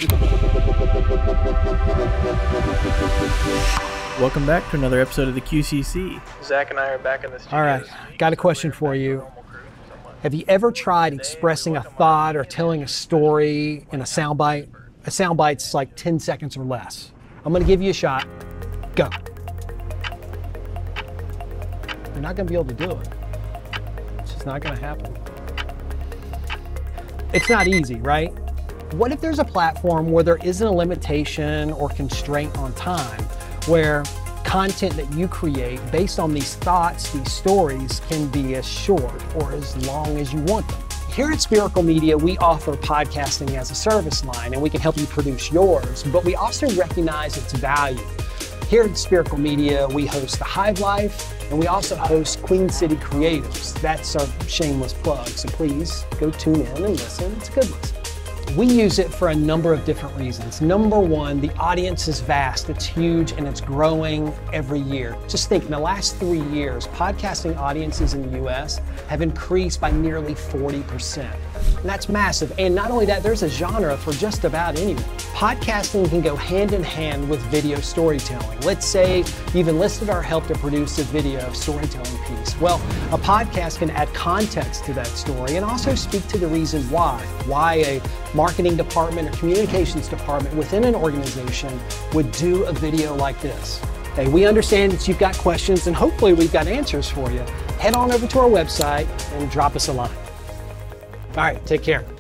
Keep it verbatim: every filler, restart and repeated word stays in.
Welcome back to another episode of the Q C C. Zach and I are back in the studio. All right, got a question for you. Have you ever tried expressing a thought or telling a story in a soundbite? A soundbite's like ten seconds or less. I'm gonna give you a shot. Go. You're not gonna be able to do it. It's just not gonna happen. It's not easy, right? What if there's a platform where there isn't a limitation or constraint on time, where content that you create based on these thoughts, these stories, can be as short or as long as you want them? Here at Spiracle Media, we offer podcasting as a service line, and we can help you produce yours, but we also recognize its value. Here at Spiracle Media, we host The Hive Life, and we also host Queen City Creatives. That's our shameless plug, so please go tune in and listen. It's a good listen. We use it for a number of different reasons. Number one, the audience is vast, it's huge, and it's growing every year. Just think, in the last three years, podcasting audiences in the U S have increased by nearly forty percent. And that's massive. And not only that, there's a genre for just about anyone. Podcasting can go hand in hand with video storytelling. Let's say you've enlisted our help to produce a video storytelling piece. Well, a podcast can add context to that story and also speak to the reason why. Why a marketing department or communications department within an organization would do a video like this. Hey, we understand that you've got questions, and hopefully we've got answers for you. Head on over to our website and drop us a line. All right, take care.